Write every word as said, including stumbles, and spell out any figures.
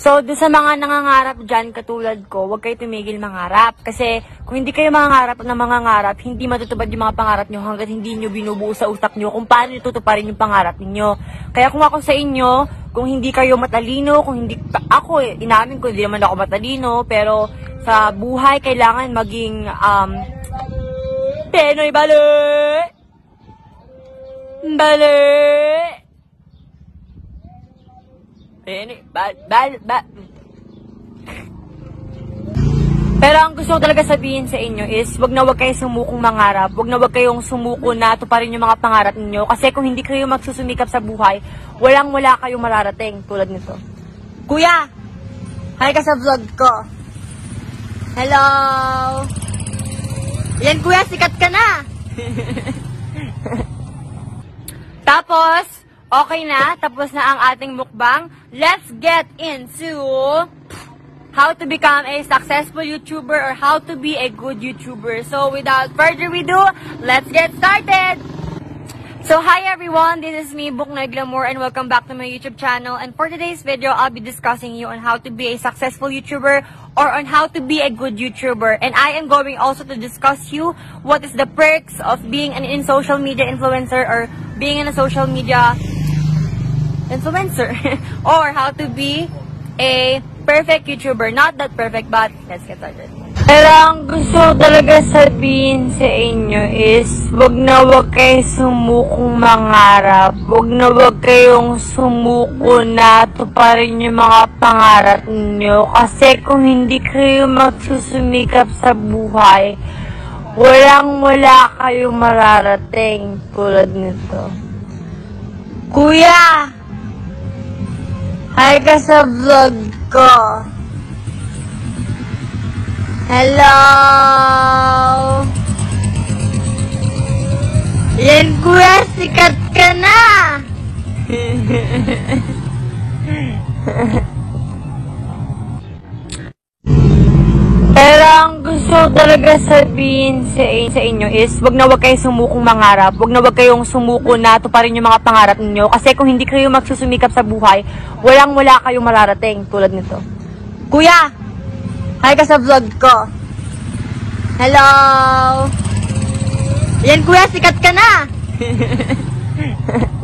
So, doon sa mga nangangarap dyan, katulad ko, huwag kayo tumigil mangarap. Kasi, kung hindi kayo mangangarap ng mangangarap, hindi matutupad yung mga pangarap nyo hanggat hindi nyo binubuo sa utak nyo kung paano nyo tutuparin yung pangarap ninyo. Kaya kung ako sa inyo, kung hindi kayo matalino, kung hindi, ako eh, inamin ko, hindi naman ako matalino, pero sa buhay, kailangan maging, um, Penoy bali! Bali! Penoy, bal, bal, bal. Pero ang gusto ko talaga sabihin sa inyo is, wag na wag kayo sumukong mangarap, wag na wag kayong sumuko na tuparin yung mga pangarap ninyo. Kasi kung hindi kayo magsusumikap sa buhay, walang wala kayong mararating tulad nito. Kuya! Hi ka sa vlog ko. Hello! Yan kuya, sikat ka na! Tapos, okay na, tapos na ang ating mukbang. Let's get into how to become a successful YouTuber or how to be a good YouTuber. So without further ado, let's get started! So hi everyone, this is me, Buknoy Glamour, and welcome back to my YouTube channel. And for today's video, I'll be discussing you on how to be a successful YouTuber or on how to be a good YouTuber. And I am going also to discuss you what is the perks of being an in social media influencer or being in a social media influencer or how to be a perfect YouTuber. Not that perfect, but let's get started. Pero ang gusto ko talaga sabihin sa inyo is, wag na wag kayo sumukong mangarap. Wag na wag kayong sumuko na tuparin yung mga pangarap niyo. Kasi kung hindi kayo magsusumikap sa buhay, walang wala kayong mararating tulad nito. Kuya! Hi ka sa vlog ko. Hello! Yan kuya, sikat ka na! Pero ang gusto ko talaga sabihin sa, sa inyo is, wag na wag kayo sumukong mangarap, wag na wag kayong sumuko na tuparin yung mga pangarap ninyo. Kasi kung hindi kayo magsusumikap sa buhay, walang wala kayong mararating tulad nito. Kuya! Hi ka sa vlog ko. Hello! Yan kuya, sikat ka na!